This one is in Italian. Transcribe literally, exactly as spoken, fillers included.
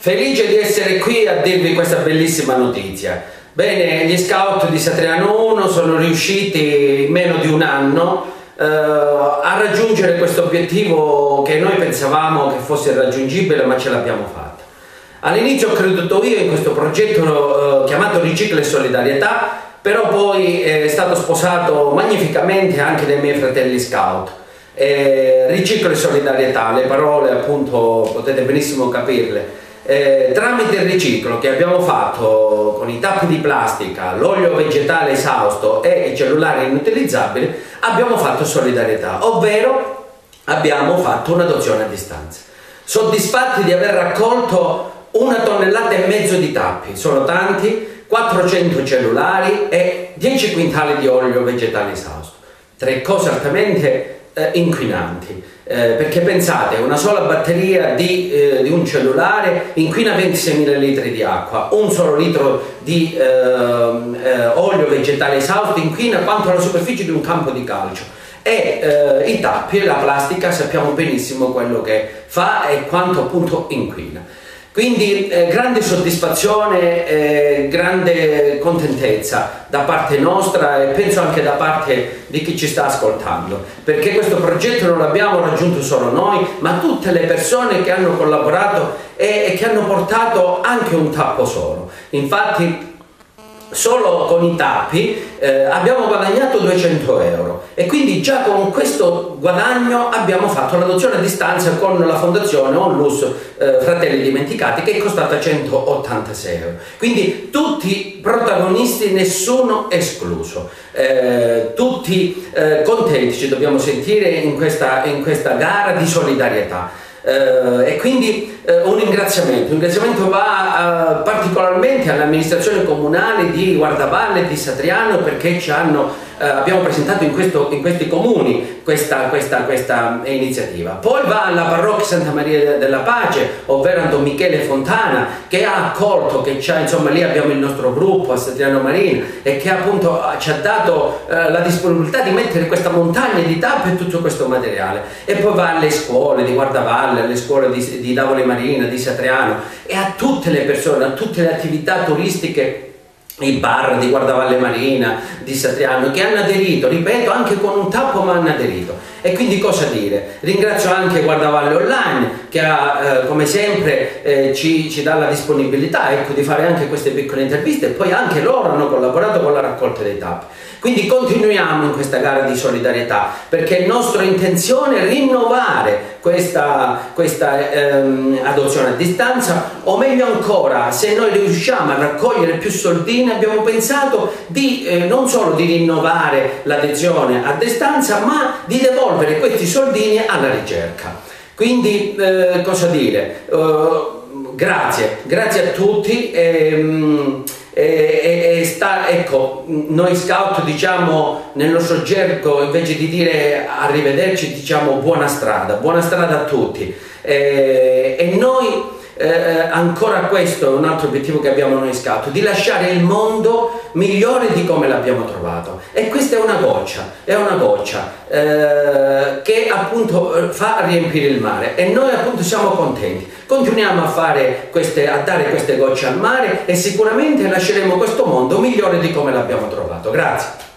Felice di essere qui a dirvi questa bellissima notizia. Bene, gli scout di Satriano uno sono riusciti in meno di un anno eh, a raggiungere questo obiettivo che noi pensavamo che fosse irraggiungibile, ma ce l'abbiamo fatta. All'inizio ho creduto io in questo progetto eh, chiamato Riciclo e Solidarietà, però poi è stato sposato magnificamente anche dai miei fratelli scout. Eh, riciclo e solidarietà, le parole appunto potete benissimo capirle. Eh, tramite il riciclo che abbiamo fatto con i tappi di plastica, l'olio vegetale esausto e i cellulari inutilizzabili, abbiamo fatto solidarietà, ovvero abbiamo fatto un'adozione a distanza. Soddisfatti di aver raccolto una tonnellata e mezzo di tappi, sono tanti, quattrocento cellulari e dieci quintali di olio vegetale esausto, tre cose altamente eh, inquinanti. Eh, perché pensate, una sola batteria di, eh, di un cellulare inquina ventiseimila litri di acqua, un solo litro di eh, eh, olio vegetale esausto inquina quanto la superficie di un campo di calcio, e eh, i tappi e la plastica sappiamo benissimo quello che fa e quanto appunto inquina. Quindi eh, grande soddisfazione, eh, grande contentezza da parte nostra e penso anche da parte di chi ci sta ascoltando, perché questo progetto non l'abbiamo raggiunto solo noi, ma tutte le persone che hanno collaborato e, e che hanno portato anche un tappo solo. Infatti solo con i tappi eh, abbiamo guadagnato duecento euro e quindi già con questo guadagno abbiamo fatto l'adozione a distanza con la fondazione Onlus eh, Fratelli Dimenticati, che è costata centottantasei euro. Quindi tutti protagonisti, nessuno escluso, eh, tutti eh, contenti ci dobbiamo sentire in questa, in questa gara di solidarietà. Uh, e quindi uh, un ringraziamento, un ringraziamento va uh, particolarmente all'amministrazione comunale di Guardavalle e di Satriano, perché ci hanno, uh, abbiamo presentato in, questo, in questi comuni questa, questa, questa iniziativa. Poi va alla parrocchia Santa Maria della Pace, ovvero a Don Michele Fontana, che ha accolto, che c'ha, insomma lì abbiamo il nostro gruppo a Satriano Marina, e che appunto ci ha dato uh, la disponibilità di mettere questa montagna di tappe e tutto questo materiale. E poi va alle scuole di Guardavalle, alle scuole di, di Davole Marina, di Satriano, e a tutte le persone, a tutte le attività turistiche, i bar di Guardavalle Marina, di Satriano, che hanno aderito, ripeto, anche con un tappo, ma hanno aderito. E quindi cosa dire? Ringrazio anche Guardavalle Online, che ha, eh, come sempre eh, ci, ci dà la disponibilità, ecco, di fare anche queste piccole interviste, e poi anche loro hanno collaborato con la raccolta dei tappi. Quindi continuiamo in questa gara di solidarietà, perché è nostra intenzione rinnovare questa, questa ehm, adozione a distanza, o meglio ancora, se noi riusciamo a raccogliere più soldini, abbiamo pensato di eh, non solo di rinnovare l'adesione a distanza, ma di devolvere questi soldini alla ricerca. Quindi eh, cosa dire? Uh, grazie, grazie a tutti. Ehm, E, e, e sta, ecco, noi scout diciamo nel nostro gergo, invece di dire arrivederci, diciamo buona strada, buona strada a tutti, e, e noi eh, ancora questo è un altro obiettivo che abbiamo noi scout, di lasciare il mondo migliore di come l'abbiamo trovato, e questa è una goccia, è una goccia eh, che appunto fa riempire il mare, e noi appunto siamo contenti. Continuiamo a, fare queste, a dare queste gocce al mare, e sicuramente lasceremo questo mondo migliore di come l'abbiamo trovato. Grazie.